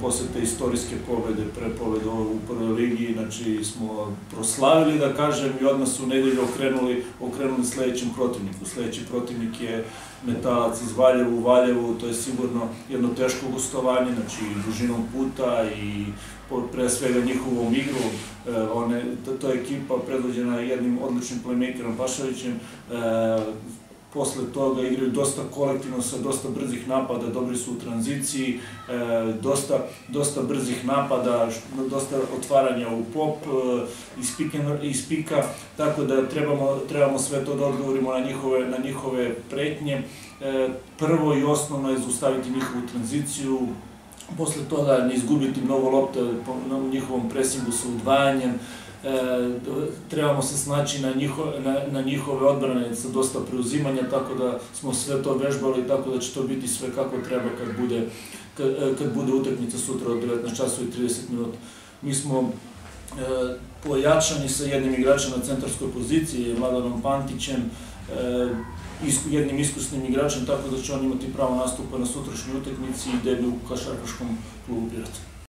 posle te istorijske pobede, pre pobede u prvoj ligi, znači smo proslavili, da kažem, i odmah su u nedelju okrenuli sledećem protivniku. Sledeći protivnik je Metalac iz Valjeva u Valjevu, to je sigurno jedno teško gostovanje, znači dužinom puta i pre svega njihovom igrom. To je ekipa predvođena jednim odličnim playmakerom Pašalićem. Posle toga igraju dosta kolektivno sa dosta brzih napada, dobri su u tranziciji, dosta brzih napada, dosta otvaranja u pop, iz pika, tako da trebamo sve to da odgovorimo na njihove pretnje. Prvo i osnovno je zaustaviti njihovu tranziciju, posle toga ne izgubiti mnogo lopte u njihovom presingu sa udvajanjem. Trebamo se snaći na njihove odbrane sa dosta preuzimanja, tako da smo sve to vežbali, tako da će to biti sve kako treba kad bude utakmica sutra od 19 časova i 30 minuta. Mi smo pojačani sa jednim igračem na centarskoj poziciji, Vladanom Pantićem, jednim iskusnim igračem, tako da će on imati pravo nastupa na sutrašnjoj utakmici i debi u košarkaškom klubu Pirot.